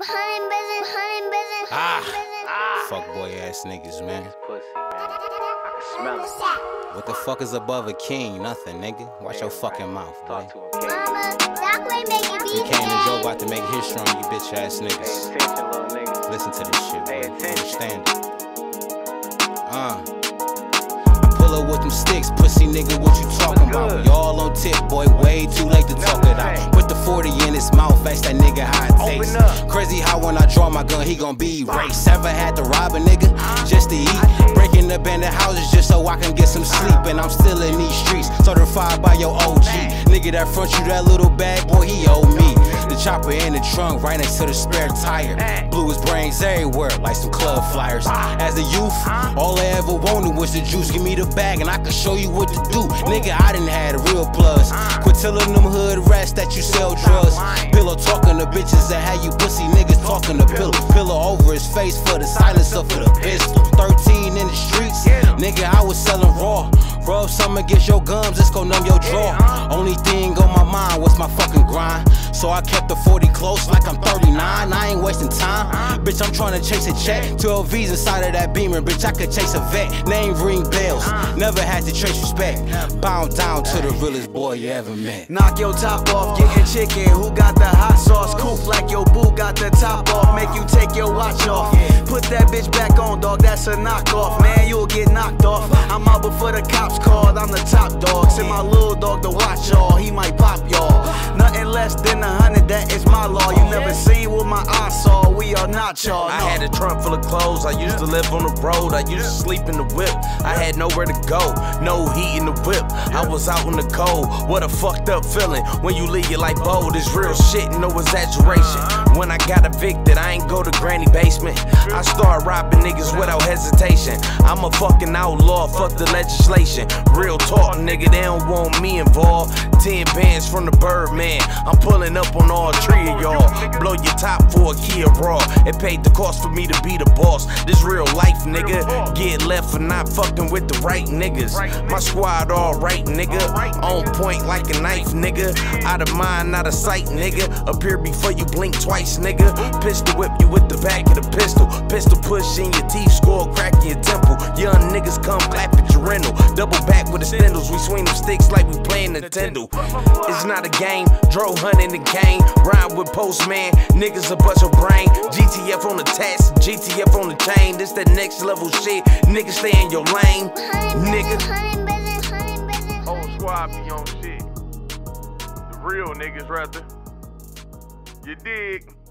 Fuck boy ass niggas, man. I can smell it. What the fuck is above a king? Nothing, nigga. Watch your fucking mouth, boy. You came to Joe about to make history on you bitch ass niggas. Listen to this shit, boy. Understand it. Pull up with them sticks, pussy nigga, what you talking about? Y'all on tip, boy, way too late to talk it out. Put the 40 in his mouth, ask that nigga how it tastes. Crazy how when I draw my gun, he gon' be erased. Ever had to rob a nigga just to eat? Breaking up in the houses just so I can get some sleep. And I'm still in these streets, certified by your OG. Nigga that front you, that little bad boy, he owe me. The chopper in the trunk, right next to the spare tire. Blew his brains everywhere, like some club flyers. As a youth, all I ever wanted was the juice. Give me the bag and I can show you what to do. Nigga, I done had a real plus. Quit telling them hood rats that you sell drugs. Pillow talking to bitches that had you pussy niggas talking to pillow. Pillow over his face for the silencer for the pistol. 13 in the streets, nigga, I was selling raw. Rub some against your gums, it's gon' numb your jaw. Only thing on my mind was my fucking grind. So I kept the 40 close like I'm 39. I ain't wasting time. Bitch, I'm tryna chase a check. 12 V's inside of that Beamer. Bitch, I could chase a vet. Name ring bells. Never had to trace respect. Bound down to the realest boy you ever met. Knock your top off, getting chicken. Who got the hot sauce? Coop like your boo got the top off. Make you take your watch off. Put that bitch back on, dog. That's a knockoff. Man, you'll get knocked off. I'm out before the cops called. I'm the top dog. Send my little dog to watch y'all. He might pop y'all. Nothing less than 100, that is my law. You never seen what my eyes saw. We are not y'all. I had a trunk full of clothes. I used to live on the road. I used to sleep in the whip. I had nowhere to go. No heat in the whip. I was out in the cold. What a fucked up feeling when you leave your life bold. It's real shit, no exaggeration. When I got evicted, I ain't go to granny basement. I started robbing niggas without hesitation. I'm a fucking outlaw, fuck the legislation. Real talk, nigga, they don't want me involved. 10 bands from the Birdman. I'm pulling up on all three of y'all. Blow your top for a Kia Raw. It paid the cost for me to be the boss. This real life, nigga. Get left for not fucking with the right niggas. My squad all right, nigga. On point like a knife, nigga. Out of mind, out of sight, nigga. Appear before you blink twice, nigga. Pistol whip you with the back of the pistol. Pistol push in your teeth, skull crack in your temple. Young niggas come clap at your rental. Double back with the spindles. We swing them sticks like we playing Nintendo. It's not a game. Dro hunting the game. Ride with Postman. Niggas a bust your brain. GTF on the test. GTF on the chain. This that next level shit. Niggas stay in your lane. Nigga. Whole squad be on shit. The real niggas rather. You dig?